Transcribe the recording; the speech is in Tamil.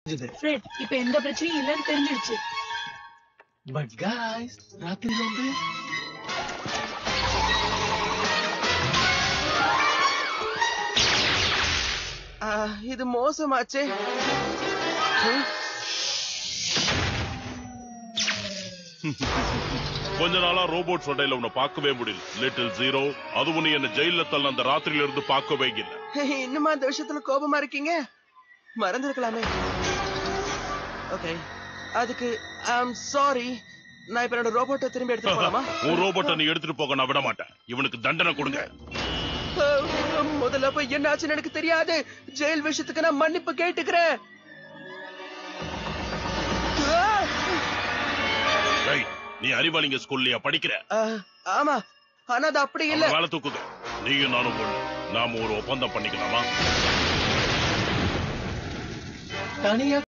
ஃப்ரெட், இப்ப எந்த பிரச்சனையும் இல்லன்னு தெரிஞ்சிடுச்சு. பட் गाइस ராத்திரி வந்து இது மோசமாச்சே. கொஞ்ச நாளா ரோபோட் சண்டையில உன்னை பார்க்கவே முடியல லிட்டில் ஜீரோ. அதுவும் நீ என்ன ஜெயில தள்ள அந்த ராத்திரியில இருந்து பார்க்கவே இல்லை. இன்னுமா அந்த விஷயத்துல கோபமா இருக்கீங்க? மறந்துருக்கலாமே. ஓகே, அதுக்கு ஐம் சாரி. நான் இப்ப என்னோட ரோபோட்டை திரும்பி எடுத்துட்டு போலாமா? உன் ரோபோட்டை நீ எடுத்துட்டு போக நான் விட மாட்டேன். இவனுக்கு தண்டனை கொடுங்க. முதல்ல போய் என்ன ஆச்சுன்னு எனக்கு தெரியாது. ஜெயில் விஷயத்துக்கு நான் மன்னிப்பு கேட்டுக்கிறேன். நீ அறிவாளிங்க ஸ்கூல்லையா படிக்கிற? ஆமா, ஆனா அது அப்படி இல்ல. வேலை தூக்குது. நீயும் நானும் பொண்ணு, நாம ஒரு ஒப்பந்தம் பண்ணிக்கலாமா? தனியா